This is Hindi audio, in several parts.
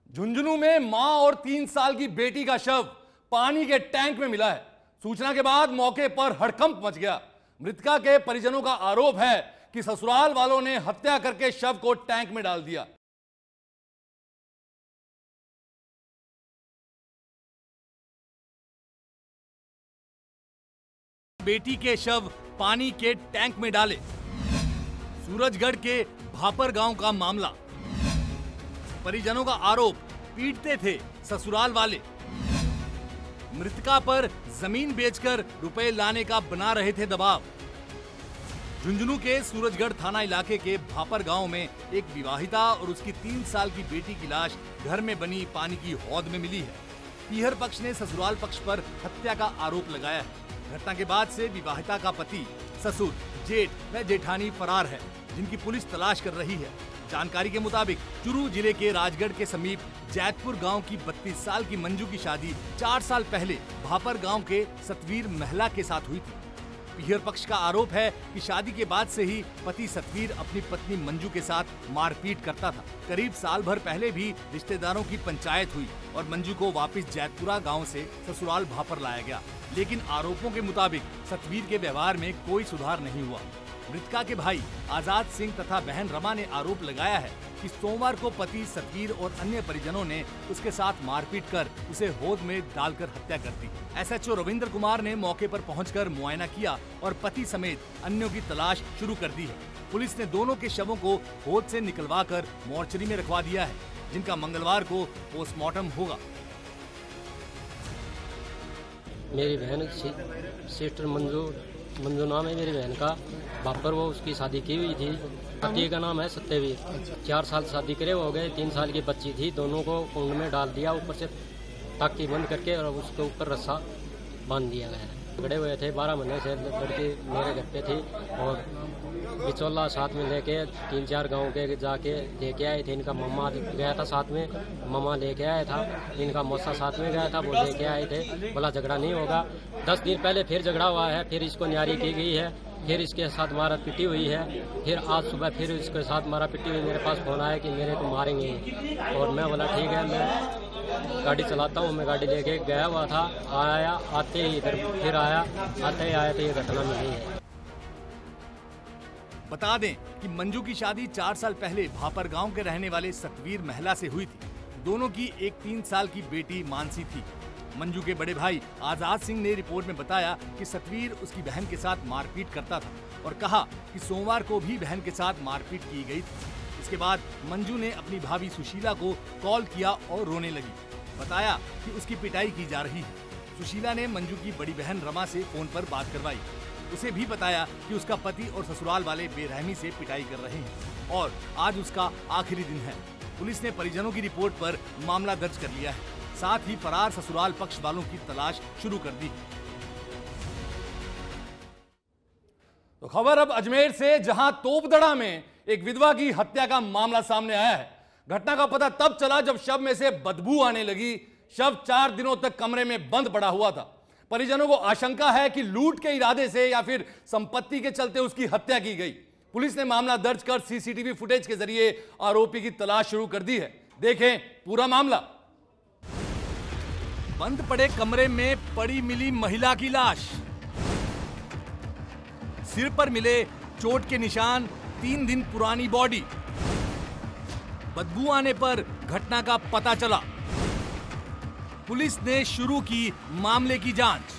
झुंझुनू में मां और 3 साल की बेटी का शव पानी के टैंक में मिला है। सूचना के बाद मौके पर हड़कंप मच गया। मृतका के परिजनों का आरोप है कि ससुराल वालों ने हत्या करके शव को टैंक में डाल दिया। बेटी के शव पानी के टैंक में डाले। सूरजगढ़ के भापर गांव का मामला। परिजनों का आरोप, पीटते थे ससुराल वाले। मृतका पर जमीन बेचकर रुपए लाने का बना रहे थे दबाव। झुंझुनू के सूरजगढ़ थाना इलाके के भापर गांव में एक विवाहिता और उसकी 3 साल की बेटी की लाश घर में बनी पानी की हौद में मिली है। पीहर पक्ष ने ससुराल पक्ष पर हत्या का आरोप लगाया है। घटना के बाद से विवाहिता का पति, ससुर, जेठ व जेठानी फरार है, जिनकी पुलिस तलाश कर रही है। जानकारी के मुताबिक चुरू जिले के राजगढ़ के समीप जैतपुर गांव की 32 साल की मंजू की शादी 4 साल पहले भापर गांव के सतवीर महिला के साथ हुई थी। पीहर पक्ष का आरोप है कि शादी के बाद से ही पति सतवीर अपनी पत्नी मंजू के साथ मारपीट करता था। करीब साल भर पहले भी रिश्तेदारों की पंचायत हुई और मंजू को वापस जैतपुरा गांव से ससुराल भापर लाया गया, लेकिन आरोपों के मुताबिक सतवीर के व्यवहार में कोई सुधार नहीं हुआ। मृतका के भाई आजाद सिंह तथा बहन रमा ने आरोप लगाया है कि सोमवार को पति सतवीर और अन्य परिजनों ने उसके साथ मारपीट कर उसे हौद में डालकर हत्या कर दी। एसएचओ रविंद्र कुमार ने मौके पर पहुंचकर मुआयना किया और पति समेत अन्यों की तलाश शुरू कर दी है। पुलिस ने दोनों के शवों को हौद से निकलवाकर मोर्चरी में रखवा दिया है, जिनका मंगलवार को पोस्टमार्टम होगा। मेरी बहन सिस्टर मंजू नाम है मेरी बहन का। भापर वो उसकी शादी की हुई थी। पति का नाम है सत्यवीर। 4 साल शादी करे हो गए। 3 साल की बच्ची थी। दोनों को कुंड में डाल दिया, ऊपर से टाकी बंद करके, और उसके ऊपर रस्सा बांध दिया गया। झगड़े हुए थे 12 महीने से। लड़की मेरे घर पे थी और बिचौला साथ में लेके 3-4 गांव के जाके लेके आए थे। इनका मम्मा गया था साथ में, मम्मा लेके आया था। इनका मौसा साथ में गया था, वो लेके आए थे। बोला झगड़ा नहीं होगा। 10 दिन पहले फिर झगड़ा हुआ है, फिर इसको न्यारी की गई है, फिर इसके साथ मारा पिटी हुई है। फिर आज सुबह फिर इसके साथ मारा पिटी हुई। मेरे पास फोन आया कि मेरे को मारेंगे, और मैं बोला ठीक है, मैं गाड़ी चलाता हूँ। मैं गाड़ी लेके गया हुआ था। आया, आते ही इधर फिर आया, आते ही आया तो ये घटना मिली है। बता दें कि मंजू की शादी 4 साल पहले भापर गांव के रहने वाले सतवीर महिला से हुई थी। दोनों की एक 3 साल की बेटी मानसी थी। मंजू के बड़े भाई आजाद सिंह ने रिपोर्ट में बताया कि सतवीर उसकी बहन के साथ मारपीट करता था और कहा कि सोमवार को भी बहन के साथ मारपीट की गई थी। इसके बाद मंजू ने अपनी भाभी सुशीला को कॉल किया और रोने लगी। बताया कि उसकी पिटाई की जा रही है। सुशीला ने मंजू की बड़ी बहन रमा से फोन पर बात करवाई। उसे भी बताया कि उसका पति और ससुराल वाले बेरहमी से पिटाई कर रहे हैं और आज उसका आखिरी दिन है। पुलिस ने परिजनों की रिपोर्ट पर मामला दर्ज कर लिया है। साथ ही फरार ससुराल पक्ष वालों की तलाश शुरू कर दी। तो खबर अब अजमेर से, जहां तोपदड़ा में एक विधवा की हत्या का मामला सामने आया है। घटना का पता तब चला जब शव में से बदबू आने लगी। शव 4 दिनों तक कमरे में बंद पड़ा हुआ था। परिजनों को आशंका है कि लूट के इरादे से या फिर संपत्ति के चलते उसकी हत्या की गई। पुलिस ने मामला दर्ज कर सीसीटीवी फुटेज के जरिए आरोपी की तलाश शुरू कर दी है। देखें पूरा मामला। बंद पड़े कमरे में पड़ी मिली महिला की लाश। सिर पर मिले चोट के निशान, 3 दिन पुरानी बॉडी। बदबू आने पर घटना का पता चला। पुलिस ने शुरू की मामले की जांच।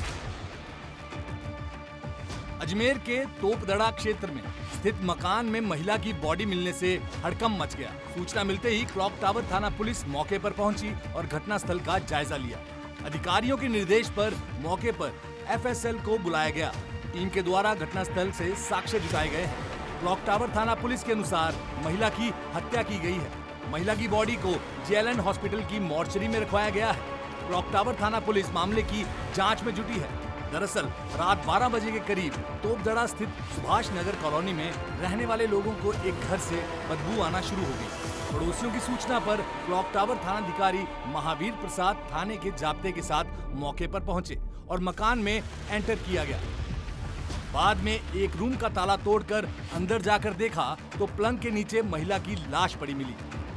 अजमेर के तोपदड़ा क्षेत्र में स्थित मकान में महिला की बॉडी मिलने से हड़कंप मच गया। सूचना मिलते ही क्लॉक टावर थाना पुलिस मौके पर पहुंची और घटनास्थल का जायजा लिया। अधिकारियों के निर्देश पर मौके पर एफएसएल को बुलाया गया। टीम के द्वारा घटनास्थल से साक्ष्य जुटाए गए हैं। क्लॉक टावर थाना पुलिस के अनुसार महिला की हत्या की गई है। महिला की बॉडी को जेएलएन हॉस्पिटल की मोर्चरी में रखवाया गया है। क्लॉक टावर थाना पुलिस मामले की जांच में जुटी है। दरअसल रात 12 बजे के करीब तोपदड़ा स्थित सुभाष नगर कॉलोनी में रहने वाले लोगों को एक घर से बदबू आना शुरू हो गई। पड़ोसियों की सूचना पर क्लॉक टावर थानाधिकारी महावीर प्रसाद थाने के जाब्ते के साथ मौके पर पहुंचे और मकान में एंटर किया गया। बाद में एक रूम का ताला तोड़कर अंदर जाकर देखा तो पलंग के नीचे महिला की लाश पड़ी मिली।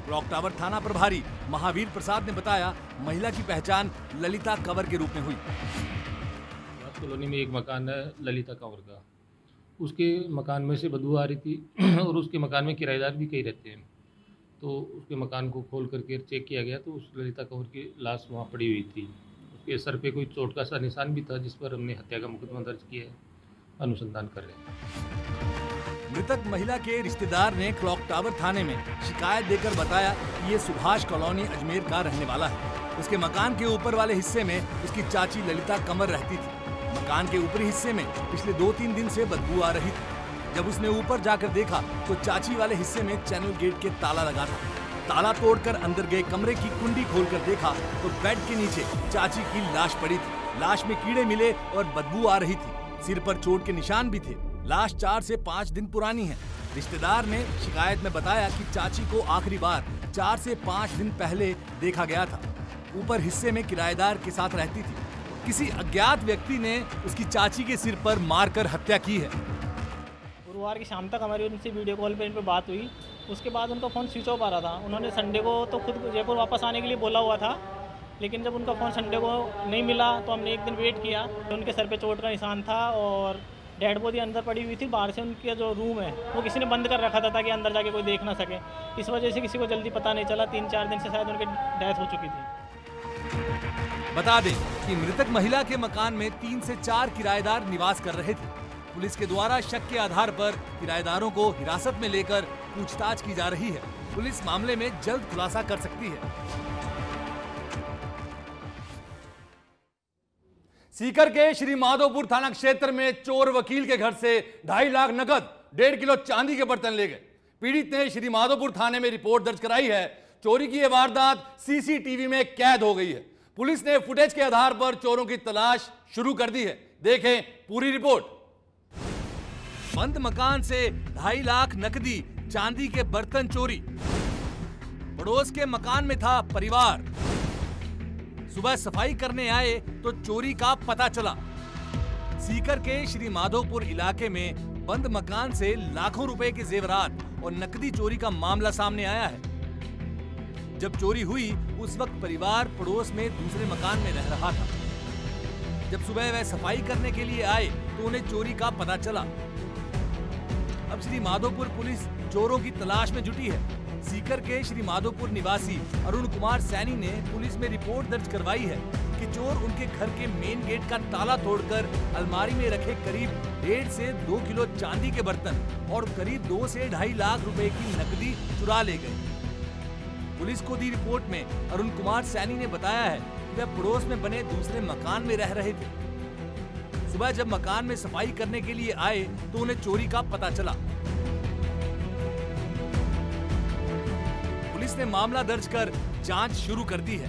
क्लॉक टावर थाना प्रभारी महावीर प्रसाद ने बताया, महिला की पहचान ललिता कंवर के रूप में हुई। कॉलोनी में एक मकान है ललिता कंवर का, उसके मकान में से बदबू आ रही थी और उसके मकान में किराएदार भी कई रहते हैं। तो उसके मकान को खोल करके चेक किया गया तो उस ललिता कंवर की लाश वहाँ पड़ी हुई थी। उसके सर पे कोई चोट का सा निशान भी था, जिस पर हमने हत्या का मुकदमा दर्ज किया है, अनुसंधान कर रहे हैं। मृतक महिला के रिश्तेदार ने क्लॉक टावर थाने में शिकायत देकर बताया कि ये सुभाष कॉलोनी अजमेर का रहने वाला है। उसके मकान के ऊपर वाले हिस्से में उसकी चाची ललिता कंवर रहती थी। मकान के ऊपरी हिस्से में पिछले 2-3 दिन से बदबू आ रही थी। जब उसने ऊपर जाकर देखा तो चाची वाले हिस्से में चैनल गेट के ताला लगा था। ताला तोड़कर अंदर गए कमरे की कुंडी खोलकर देखा तो बेड के नीचे चाची की लाश पड़ी थी। लाश में कीड़े मिले और बदबू आ रही थी। सिर पर चोट के निशान भी थे। लाश 4 से 5 दिन पुरानी है। रिश्तेदार ने शिकायत में बताया कि चाची को आखिरी बार 4 से 5 दिन पहले देखा गया था। ऊपर हिस्से में किराएदार के साथ रहती थी। किसी अज्ञात व्यक्ति ने उसकी चाची के सिर पर मारकर हत्या की है। गुरुवार की शाम तक हमारी उनसे वीडियो कॉल पे इन पर बात हुई। उसके बाद उनका फ़ोन स्विच ऑफ आ रहा था। उन्होंने संडे को तो खुद जयपुर वापस आने के लिए बोला हुआ था, लेकिन जब उनका फ़ोन संडे को नहीं मिला तो हमने एक दिन वेट किया। उनके सर पे चोट का निशान था और डेड बॉडी अंदर पड़ी हुई थी। बाहर से उनका जो रूम है वो किसी ने बंद कर रखा था ताकि अंदर जाके कोई देख ना सके। इस वजह से किसी को जल्दी पता नहीं चला। 3-4 दिन से शायद उनकी डेथ हो चुकी थी। बता दें कि मृतक महिला के मकान में 3 से 4 किराएदार निवास कर रहे थे। पुलिस के द्वारा शक के आधार पर किराएदारों को हिरासत में लेकर पूछताछ की जा रही है। पुलिस मामले में जल्द खुलासा कर सकती है। सीकर के श्री माधोपुर थाना क्षेत्र में चोर वकील के घर से 2.5 लाख नकद, 1.5 किलो चांदी के बर्तन ले गए। पीड़ित ने श्री माधोपुर थाने में रिपोर्ट दर्ज कराई है। चोरी की यह वारदात सीसीटीवी में कैद हो गई है। पुलिस ने फुटेज के आधार पर चोरों की तलाश शुरू कर दी है। देखें पूरी रिपोर्ट। बंद मकान से 2.5 लाख नकदी, चांदी के बर्तन चोरी। पड़ोस के मकान में था परिवार। सुबह सफाई करने आए तो चोरी का पता चला। सीकर के श्री माधोपुर इलाके में बंद मकान से लाखों रुपए के जेवरात और नकदी चोरी का मामला सामने आया है। जब चोरी हुई उस वक्त परिवार पड़ोस में दूसरे मकान में रह रहा था। जब सुबह वह सफाई करने के लिए आए तो उन्हें चोरी का पता चला। अब श्री माधोपुर पुलिस चोरों की तलाश में जुटी है। सीकर के श्री माधोपुर निवासी अरुण कुमार सैनी ने पुलिस में रिपोर्ट दर्ज करवाई है कि चोर उनके घर के मेन गेट का ताला तोड़कर अलमारी में रखे करीब 1.5 से 2 किलो चांदी के बर्तन और करीब 2 से 2.5 लाख रुपए की नकदी चुरा ले गए। पुलिस को दी रिपोर्ट में अरुण कुमार सैनी ने बताया है कि वह पड़ोस में बने दूसरे मकान में रह रहे थे। सुबह जब मकान में सफाई करने के लिए आए तो उन्हें चोरी का पता चला। पुलिस ने मामला दर्ज कर जांच शुरू कर दी है।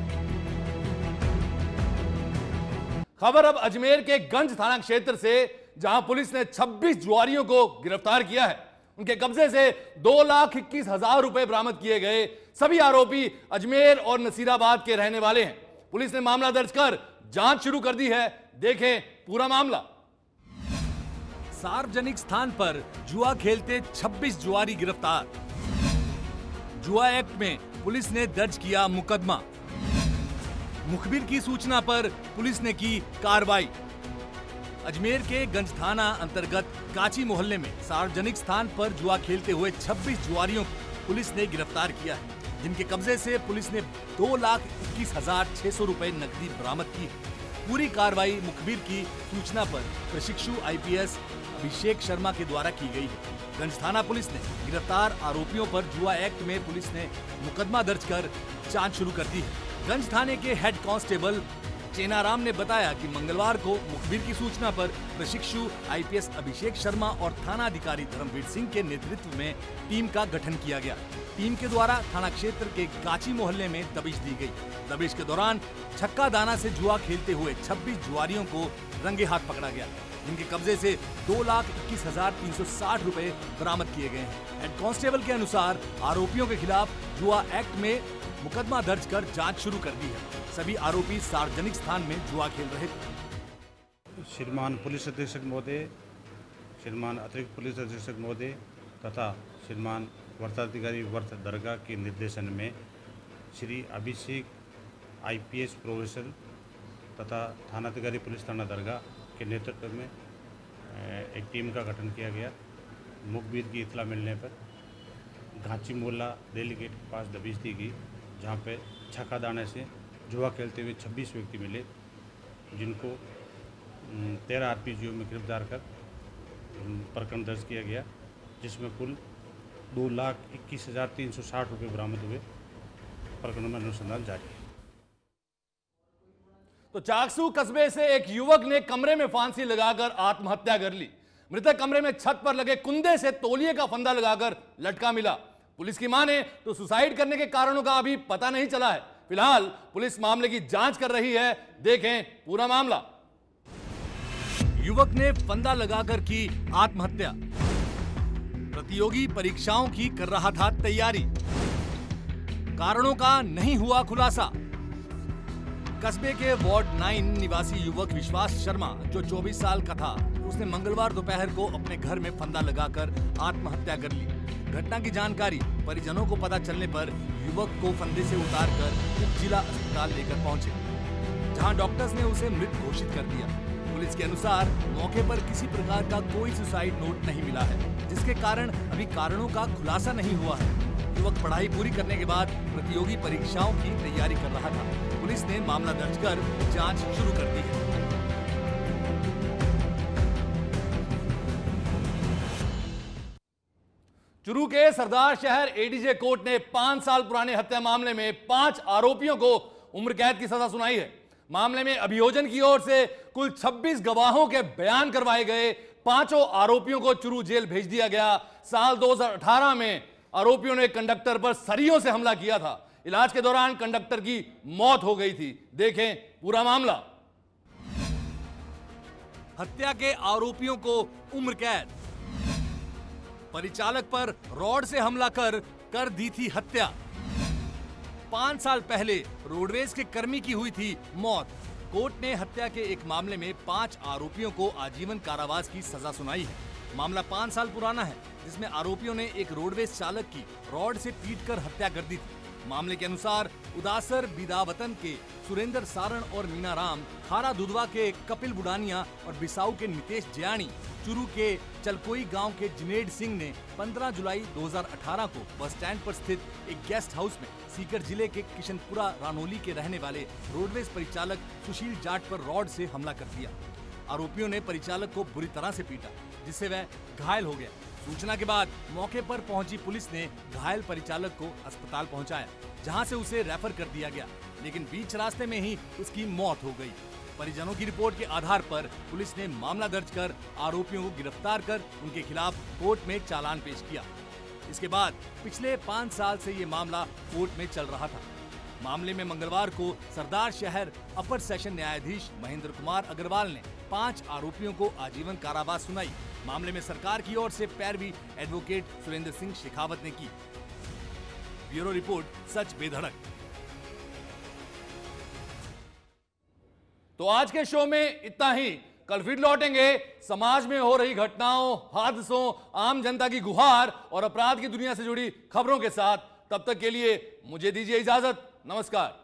खबर अब अजमेर के गंज थाना क्षेत्र से, जहां पुलिस ने 26 जुआरियों को गिरफ्तार किया है। उनके कब्जे से 2,21,000 रुपए बरामद किए गए। सभी आरोपी अजमेर और नसीराबाद के रहने वाले हैं। पुलिस ने मामला दर्ज कर जांच शुरू कर दी है। देखें पूरा मामला। सार्वजनिक स्थान पर जुआ खेलते 26 जुआरी गिरफ्तार। जुआ एक्ट में पुलिस ने दर्ज किया मुकदमा। मुखबिर की सूचना पर पुलिस ने की कार्रवाई। अजमेर के गंज थाना अंतर्गत काची मोहल्ले में सार्वजनिक स्थान पर जुआ खेलते हुए 26 जुआरियों को पुलिस ने गिरफ्तार किया है, जिनके कब्जे से पुलिस ने 2,21,600 रुपए नकदी बरामद की है। पूरी कार्रवाई मुखबिर की सूचना पर प्रशिक्षु IPS अभिषेक शर्मा के द्वारा की गई है। गंज थाना पुलिस ने गिरफ्तार आरोपियों पर जुआ एक्ट में पुलिस ने मुकदमा दर्ज कर जांच शुरू कर दी है। गंज थाने के हेड कांस्टेबल चेनाराम ने बताया कि मंगलवार को मुखबिर की सूचना पर प्रशिक्षु IPS अभिषेक शर्मा और थाना अधिकारी धर्मवीर सिंह के नेतृत्व में टीम का गठन किया गया। टीम के द्वारा थाना क्षेत्र के काची मोहल्ले में दबिश दी गई। दबिश के दौरान छक्का दाना से जुआ खेलते हुए 26 जुआरियों को रंगे हाथ पकड़ा गया, जिनके कब्जे से 2,21,360 रुपए बरामद किए गए हैं। हेड कांस्टेबल के अनुसार आरोपियों के खिलाफ जुआ एक्ट में मुकदमा दर्ज कर जांच शुरू कर दी है। सभी आरोपी सार्वजनिक स्थान में जुआ खेल रहे थे। श्रीमान पुलिस अधीक्षक महोदय, श्रीमान अतिरिक्त पुलिस अधीक्षक महोदय तथा श्रीमान वर्षाधिकारी वर्ष दरगाह के निर्देशन में श्री अभिषेक IPS प्रोफेसर तथा थानाधिकारी पुलिस थाना दरगाह के नेतृत्व में एक टीम का गठन किया गया। मुखबिर की इतला मिलने पर घाची मोहल्ला रेली गेट के पास दबिश दी गई, जहाँ पे छक्कादाने से जुआ खेलते हुए 26 व्यक्ति मिले, जिनको 13 RPGO में गिरफ्तार कर प्रकरण दर्ज किया गया, जिसमें कुल 2,21,360 रुपये बरामद हुए। प्रकरण में अनुसंधान जारी है। तो चाकसू कस्बे से एक युवक ने कमरे में फांसी लगाकर आत्महत्या कर ली। मृतक कमरे में छत पर लगे कुंदे से तौलिए का फंदा लगाकर लटका मिला। पुलिस की माने तो सुसाइड करने के कारणों का अभी पता नहीं चला है। फिलहाल पुलिस मामले की जांच कर रही है। देखें पूरा मामला। युवक ने फंदा लगाकर की आत्महत्या। प्रतियोगी परीक्षाओं की कर रहा था तैयारी। कारणों का नहीं हुआ खुलासा। कस्बे के वार्ड 9 निवासी युवक विश्वास शर्मा, जो 24 साल का था, उसने मंगलवार दोपहर को अपने घर में फंदा लगाकर आत्महत्या कर ली। घटना की जानकारी परिजनों को पता चलने पर युवक को फंदे से उतारकर उप जिला अस्पताल लेकर पहुंचे, जहां डॉक्टर्स ने उसे मृत घोषित कर दिया। पुलिस के अनुसार मौके पर किसी प्रकार का कोई सुसाइड नोट नहीं मिला है, जिसके कारण अभी कारणों का खुलासा नहीं हुआ है। युवक पढ़ाई पूरी करने के बाद प्रतियोगी परीक्षाओं की तैयारी कर रहा था। पुलिस ने मामला दर्ज कर जांच शुरू कर दी है। चुरू के सरदार शहर ADJ कोर्ट ने 5 साल पुराने हत्या मामले में 5 आरोपियों को उम्र कैद की सजा सुनाई है। मामले में अभियोजन की ओर से कुल 26 गवाहों के बयान करवाए गए। 5 आरोपियों को चुरू जेल भेज दिया गया। साल 2018 में आरोपियों ने कंडक्टर पर सरियों से हमला किया था। इलाज के दौरान कंडक्टर की मौत हो गई थी। देखें पूरा मामला। हत्या के आरोपियों को उम्र कैद। परिचालक पर रॉड से हमला कर दी थी हत्या। 5 साल पहले रोडवेज के कर्मी की हुई थी मौत। कोर्ट ने हत्या के एक मामले में 5 आरोपियों को आजीवन कारावास की सजा सुनाई है। मामला 5 साल पुराना है, जिसमें आरोपियों ने एक रोडवेज चालक की रॉड से पीटकर हत्या कर दी थी। मामले के अनुसार उदासर बिदावतन के सुरेंद्र सारण और मीना राम, खारा दुधवा के कपिल बुडानिया और बिसाऊ के नितेश जयानी, चुरू के चलकोई गांव के जिनेड सिंह ने 15 जुलाई 2018 को बस स्टैंड पर स्थित एक गेस्ट हाउस में सीकर जिले के किशनपुरा रानोली के रहने वाले रोडवेज परिचालक सुशील जाट पर रॉड से हमला कर दिया। आरोपियों ने परिचालक को बुरी तरह से पीटा, जिससे वह घायल हो गया। सूचना के बाद मौके पर पहुंची पुलिस ने घायल परिचालक को अस्पताल पहुंचाया, जहां से उसे रेफर कर दिया गया, लेकिन बीच रास्ते में ही उसकी मौत हो गई। परिजनों की रिपोर्ट के आधार पर पुलिस ने मामला दर्ज कर आरोपियों को गिरफ्तार कर उनके खिलाफ कोर्ट में चालान पेश किया। इसके बाद पिछले 5 साल से ये मामला कोर्ट में चल रहा था। मामले में मंगलवार को सरदार शहर अपर सेशन न्यायाधीश महेंद्र कुमार अग्रवाल ने 5 आरोपियों को आजीवन कारावास सुनाई। मामले में सरकार की ओर से पैरवी एडवोकेट सुरेंद्र सिंह शेखावत ने की। ब्यूरो रिपोर्ट, सच बेधड़क। तो आज के शो में इतना ही। कल फिर लौटेंगे समाज में हो रही घटनाओं, हादसों, आम जनता की गुहार और अपराध की दुनिया से जुड़ी खबरों के साथ। तब तक के लिए मुझे दीजिए इजाजत। नमस्कार।